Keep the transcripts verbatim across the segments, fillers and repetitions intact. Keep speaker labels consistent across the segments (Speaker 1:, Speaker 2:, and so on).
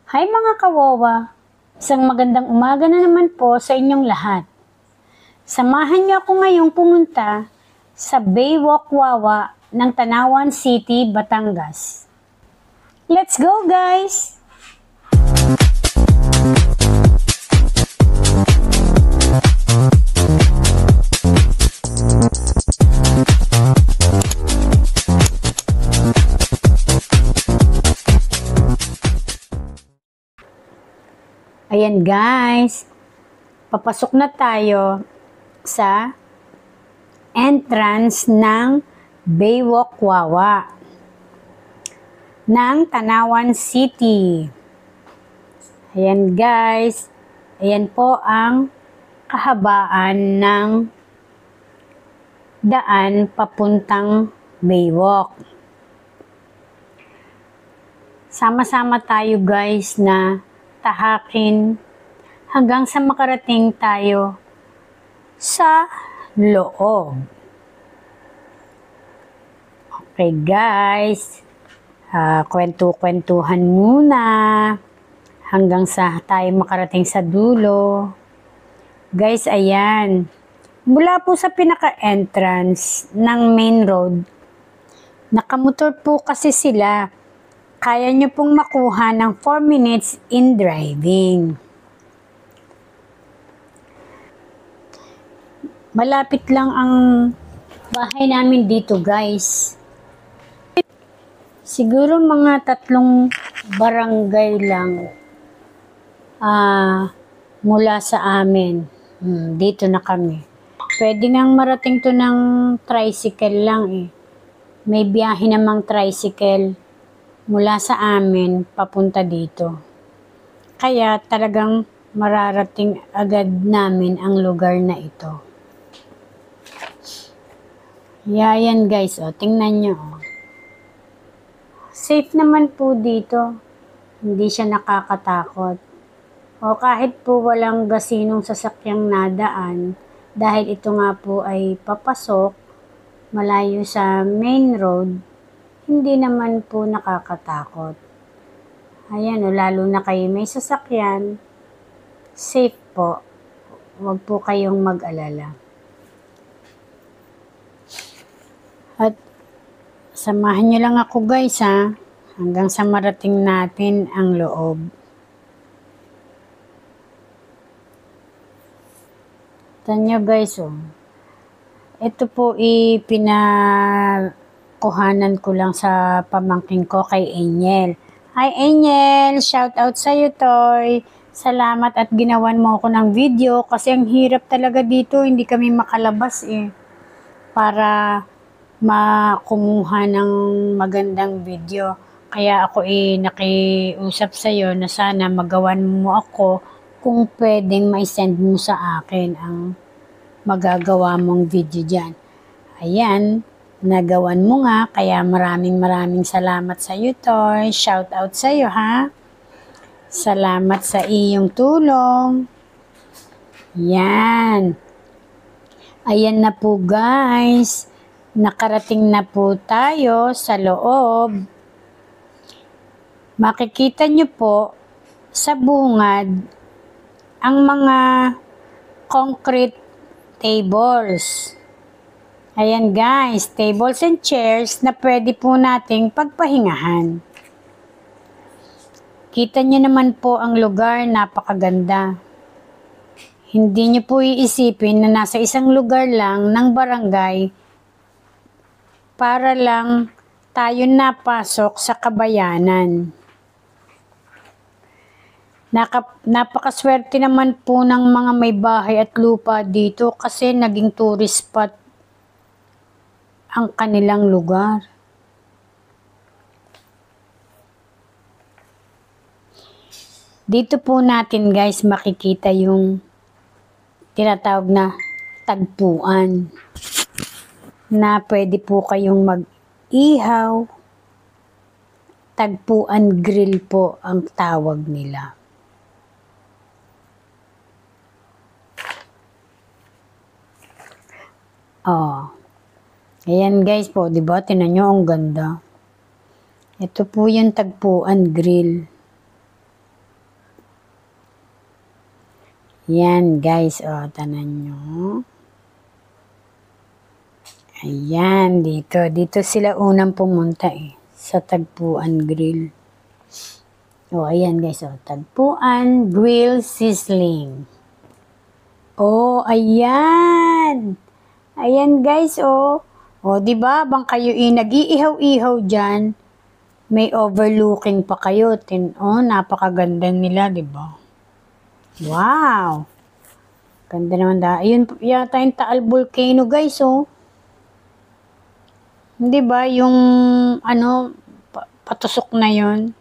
Speaker 1: Hi mga kawawa! Isang magandang umaga na naman po sa inyong lahat. Samahan niyo ako ngayong pumunta sa Baywalk Wawa ng Tanawan City, Batangas. Let's go guys! Ayan guys, papasok na tayo sa entrance ng Baywalk Wawa ng Tanawan City. Ayan guys, ayan po ang kahabaan ng daan papuntang Baywalk. Sama-sama tayo guys na tahakin hanggang sa makarating tayo sa loob. Okay guys, uh, kwento-kwentuhan muna hanggang sa tayo makarating sa dulo. Guys, ayan. Mula po sa pinaka-entrance ng main road, nakamotor po kasi sila. Kaya nyo pong makuha ng four minutes in driving. Malapit lang ang bahay namin dito guys. Siguro mga tatlong barangay lang uh, mula sa amin. Hmm, dito na kami. Pwede ngang marating to ng tricycle lang eh. May biyahe namang tricycle mula sa amin papunta dito. Kaya talagang mararating agad namin ang lugar na ito. Yan guys, oh, tingnan nyo. Oh. Safe naman po dito. Hindi siya nakakatakot. O kahit po walang gasinong sasakyang nadaan, dahil ito nga po ay papasok malayo sa main road, hindi naman po nakakatakot. Ayan o, lalo na kayo may sasakyan, safe po. Huwag po kayong mag-alala. At samahan nyo lang ako guys ha, hanggang sa marating natin ang loob. Tanyo guys o, ito po ipina kuhanan ko lang sa pamangking ko kay Angel. Hi Angel! Shout out sa'yo Toy! Salamat at ginawan mo ako ng video kasi ang hirap talaga dito, hindi kami makalabas eh. Para makumuha ng magandang video. Kaya ako eh nakiusap sa'yo na sana magawan mo ako kung pwedeng ma-send mo sa akin ang magagawa mong video dyan. Ayan. Nagawan mo nga, kaya maraming maraming salamat sa iyo, Toy. Shout out sa iyo, ha? Salamat sa iyong tulong. Yan. Ayan na po, guys. Nakarating na po tayo sa loob. Makikita nyo po sa bungad ang mga concrete tables. Ayan guys, tables and chairs na pwede po nating pagpahingahan. Kita nyo naman po ang lugar, napakaganda. Hindi nyo po iisipin na nasa isang lugar lang ng barangay para lang tayo napasok sa kabayanan. Naka, napakaswerte naman po ng mga may bahay at lupa dito kasi naging tourist spot ang kanilang lugar. Dito po natin guys makikita yung tinatawag na tagpuan na pwede po kayong mag-ihaw. Tagpuan grill po ang tawag nila. Oh. Ayan guys po, di ba? Tingnan nyo, ang ganda. Ito po yung Tagpuan Grill. Yan guys, o, tanan nyo. Ayan, dito. Dito sila unang pumunta eh. Sa Tagpuan Grill. O, ayan guys, o. Tagpuan Grill Sizzling. O, ayan. Ayan guys, o. O, diba? Bang kayo eh, nag-iihaw-ihaw dyan. May overlooking pa kayo. Tin oh, napakaganda nila, di ba? Wow! Ganda naman da. Ayun yata yung Taal Volcano, guys, oh. Di ba? Yung, ano, pa patusok na yun.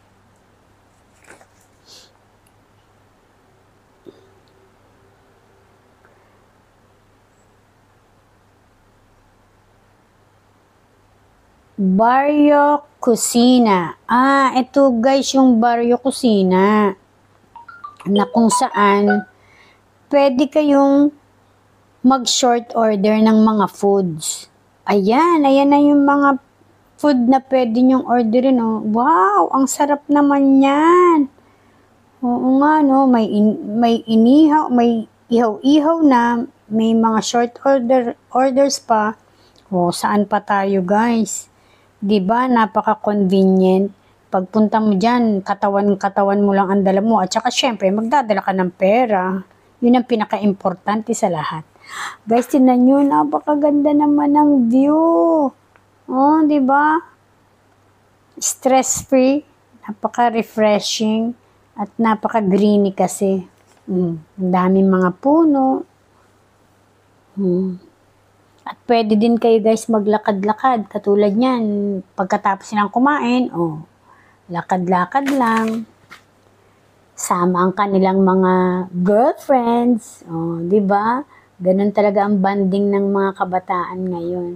Speaker 1: Barrio Kusina. Ah, ito guys, yung Barrio Kusina. Na kung saan, pwede kayong mag-short order ng mga foods. Ayan, ayan na yung mga food na pwede nyong orderin, oh. Wow, ang sarap naman yan. Oo nga, no, may, in, may inihaw, may ihaw-ihaw na, may mga short order orders pa. Oh, saan pa tayo, guys? 'Di ba? Napaka-convenient. Pagpunta mo diyan, katawan-katawan mo lang ang dala mo at saka syempre magdadala ka ng pera. 'Yun ang pinaka-importante sa lahat. Guys, tingnan niyo, napakaganda naman ng view. Oh, 'di ba? Stress-free, napaka-refreshing at napaka-greeny kasi. Mm, ang daming mga puno. Mm. At pwede din kayo guys maglakad-lakad. Katulad niyan, pagkatapos nilang kumain, oh, lakad-lakad lang. Sama ang kanilang mga girlfriends. Oh, di ba? Ganun talaga ang banding ng mga kabataan ngayon.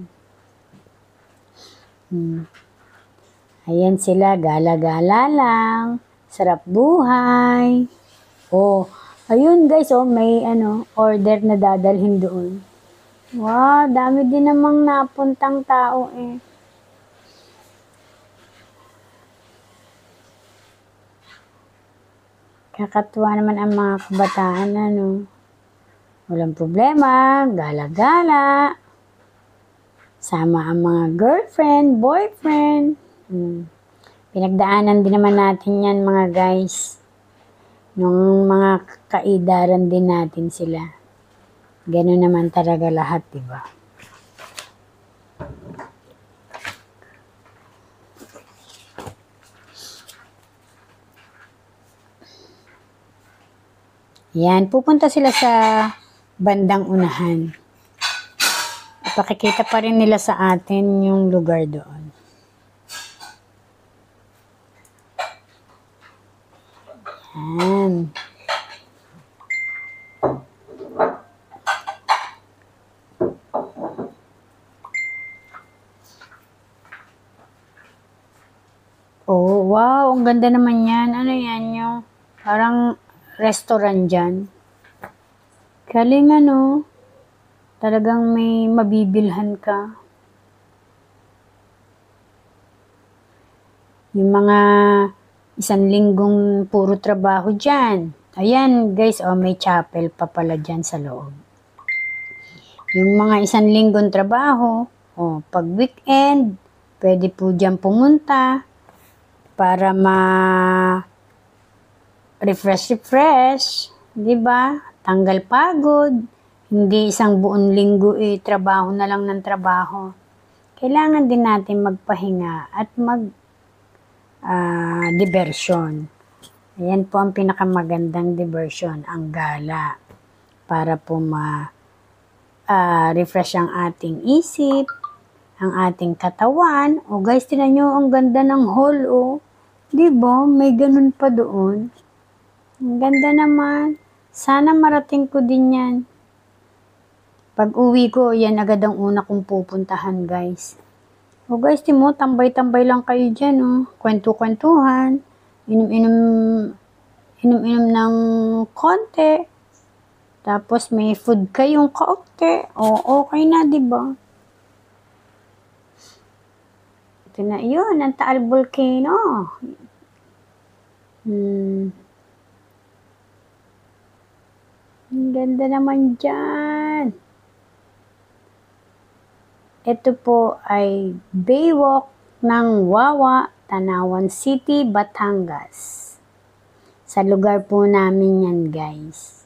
Speaker 1: Hmm. Ayan sila, gala-gala lang. Sarap buhay. Oh, ayun guys, oh, may ano, order na dadalhin doon. Wow, dami din namang napuntang tao eh. Kakatuwa naman ang mga kabataan, ano. Walang problema, gala-gala. Sama ang mga girlfriend, boyfriend. Hmm. Pinagdaanan din naman natin yan mga guys. Nung mga kaidaran din natin sila. Ganun naman talaga lahat, di ba? Yan, pupunta sila sa bandang unahan. Ipakikita pa rin nila sa atin yung lugar doon. Yan. Oh, wow, ang ganda naman yan. Ano yan yung parang restaurant dyan. Galing ano. Talagang may mabibilhan ka. Yung mga isang linggong puro trabaho dyan. Ayan guys, oh, may chapel pa pala dyan sa loob. Yung mga isang linggong trabaho, oh, pag weekend, pwede po dyan pumunta para ma refresh refresh, 'di ba? Tanggal pagod. Hindi isang buong linggo eh trabaho na lang ng trabaho. Kailangan din natin magpahinga at mag uh, diversion. Ayan po ang pinakamagandang diversion, ang gala. Para po ma uh, refresh ang ating isip, ang ating katawan. O guys, tinan nyo, ang ganda ng hall, oh. Diba? May ganun pa doon. Ang ganda naman. Sana marating ko din yan. Pag uwi ko, yan agad ang una kong pupuntahan, guys. O guys, timo, tambay-tambay lang kayo dyan, oh. Kwento-kwentuhan. Inom-inom, inom-inom ng konti. Tapos may food kayong kaunti. O, okay na, diba? Ito na yun, ang Taal Volcano. Hmm. ganda naman dyan. Ito po ay Baywalk ng Wawa, Tanawan City, Batangas. Sa lugar po namin yan, guys.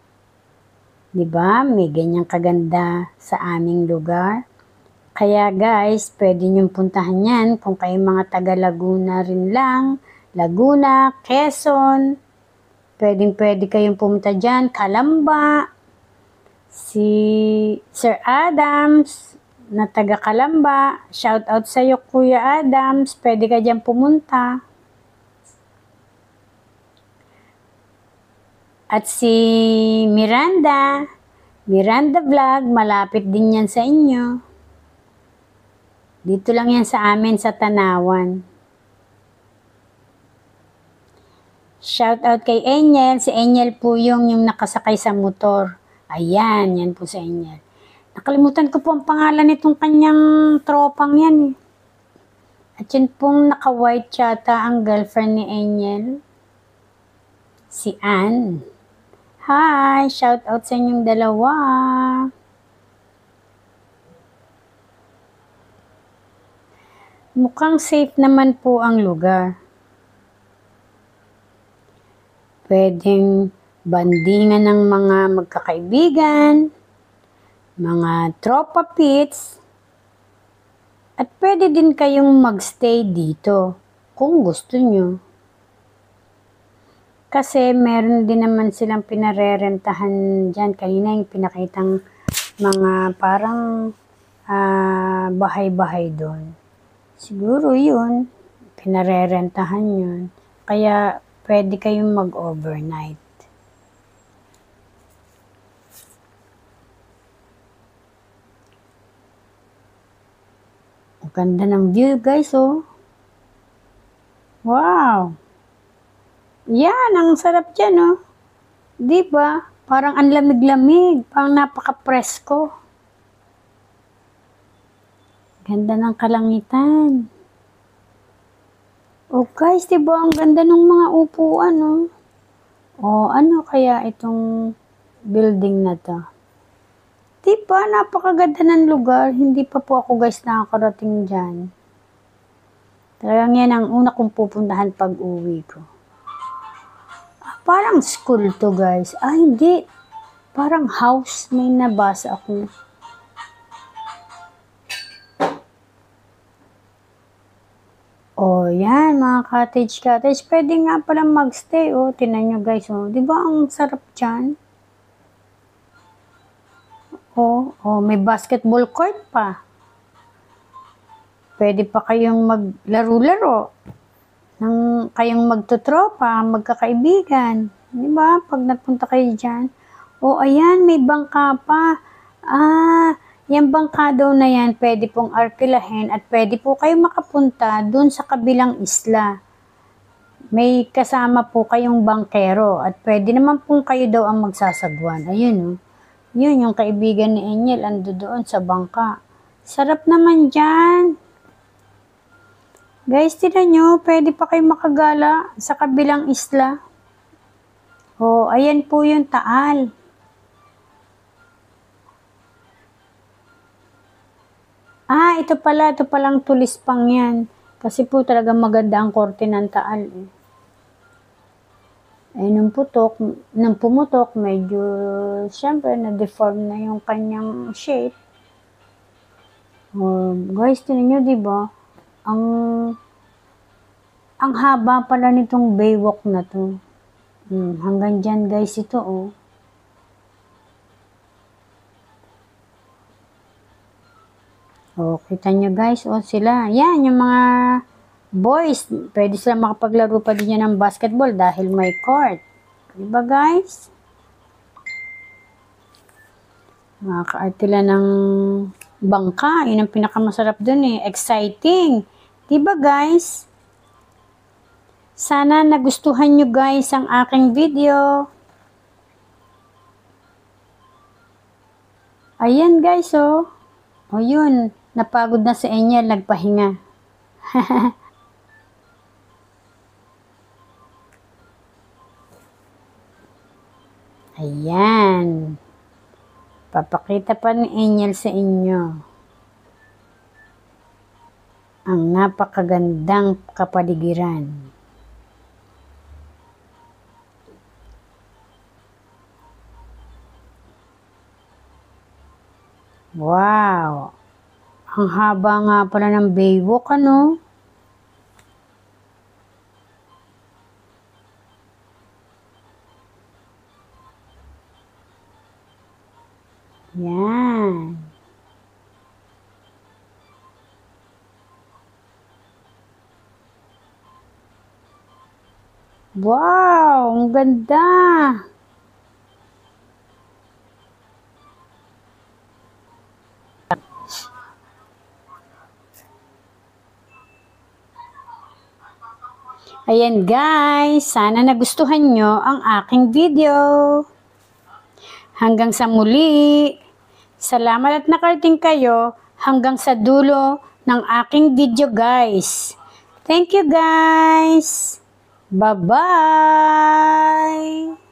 Speaker 1: Diba? May ganyang kaganda sa aming lugar. Kaya guys, pwede niyong puntahan yan kung kayo mga taga Laguna rin lang. Laguna, Quezon. Pwedeng pwede kayong pumunta dyan. Calamba. Si Sir Adams na taga Calamba. Shout out sa iyo, Kuya Adams. Pwede ka dyan pumunta. At si Miranda. Miranda Vlog. Malapit din yan sa inyo. Dito lang yan sa amin sa Tanawan. Shout out kay Angel. Si Angel po yung, yung nakasakay sa motor. Ayan, yan po si Angel. Nakalimutan ko po ang pangalan nitong kanyang tropang yan eh. At yun pong naka-white yata ang girlfriend ni Angel. Si Ann. Hi! Shout out sa inyong dalawa. Mukhang safe naman po ang lugar. Pwedeng bandingan ng mga magkakaibigan, mga tropa pits, at pwede din kayong magstay dito kung gusto nyo. Kasi meron din naman silang pinarerentahan dyan. Kanina yung pinakitang mga parang uh, bahay-bahay doon. Siguro yun, pinarerentahan yun. Kaya pwede kayong mag-overnight. Ang ganda ng view guys, oh. Wow! Yan, ang sarap dyan, oh. Diba? Parang ang lamig-lamig. Parang napaka-presko. Ganda ng kalangitan. Oh guys, diba ang ganda ng mga upuan, oh. Oh, ano kaya itong building na to? Diba, napakaganda ng lugar. Hindi pa po ako guys nakakarating dyan. Talagang yan ang una kong pupuntahan pag uwi ko. Ah, parang school to guys. Ah, hindi. Parang house. May nabasa ako. Oh, yan, mga cottage-cottage. Pwede nga pala magstay, oh. Tingnan nyo, guys, oh. Di ba ang sarap dyan? Oh, oh, may basketball court pa. Pwede pa kayong maglaro-laro. Nang kayong magtutropa, magkakaibigan. Di ba? Pag napunta kayo dyan. Oh, ayan, may bangka pa. Ah, yung bangka daw na yan, pwede pong arkilahin at pwede po kayo makapunta dun sa kabilang isla. May kasama po kayong bangkero at pwede naman pong kayo daw ang magsasagwan. Ayun, oh. Yun, yung kaibigan ni Angel, ando doon sa bangka. Sarap naman dyan. Guys, tignan nyo, pwede pa kayo makagala sa kabilang isla. Oh, ayan po yung Taal. Ah, ito pala, ito palang tulis pang yan. Kasi po talaga maganda ang korte ng Taal. Eh. Ay, nung putok, nung pumutok, medyo, syempre, na-deform na yung kanyang shape. Oh, guys, tinan nyo, diba? Ang, ang haba pala nitong baywalk na to. Hmm, hanggang dyan, guys, ito, oh. O, kita nyo guys, o sila. Yan, yung mga boys, pwede sila makapaglaro pa din yan ng basketball dahil may court. Diba guys? Makakaartila ng bangka. Yun ang pinakamasarap dun eh. Exciting. Diba guys? Sana nagustuhan nyo guys ang aking video. Ayan guys, oh. O yun. Napagod na si Angel, nagpahinga. Ayan. Papakita pa ni Angel sa inyo ang napakagandang kapaligiran. Wow! Ang haba nga pala ng baywalk, ano? Yan. Wow! Ang ganda! Ayan guys, sana nagustuhan nyo ang aking video. Hanggang sa muli. Salamat at nakarating kayo hanggang sa dulo ng aking video guys. Thank you guys. Bye-bye.